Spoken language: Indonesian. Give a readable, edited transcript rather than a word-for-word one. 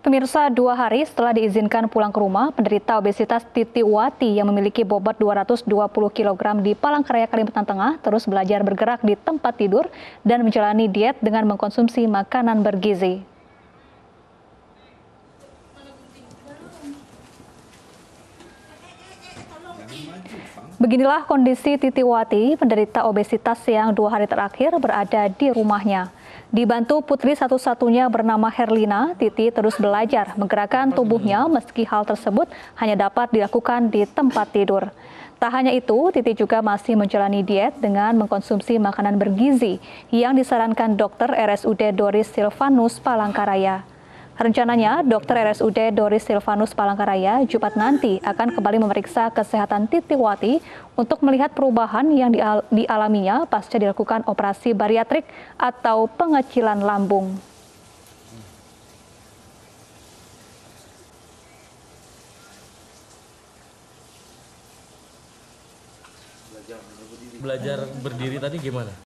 Pemirsa, 2 hari setelah diizinkan pulang ke rumah, penderita obesitas Titi Wati yang memiliki bobot 220 kg di Palangkaraya, Kalimantan Tengah terus belajar bergerak di tempat tidur dan menjalani diet dengan mengkonsumsi makanan bergizi. Beginilah kondisi Titi Wati, penderita obesitas yang 2 hari terakhir berada di rumahnya. Dibantu putri satu-satunya bernama Herlina, Titi terus belajar menggerakkan tubuhnya meski hal tersebut hanya dapat dilakukan di tempat tidur. Tak hanya itu, Titi juga masih menjalani diet dengan mengkonsumsi makanan bergizi yang disarankan dokter RSUD Doris Silvanus Palangkaraya. Rencananya, dokter RSUD Doris Silvanus Palangkaraya Jumat nanti akan kembali memeriksa kesehatan Titi Wati untuk melihat perubahan yang dialaminya pasca dilakukan operasi bariatrik atau pengecilan lambung. Belajar berdiri tadi gimana?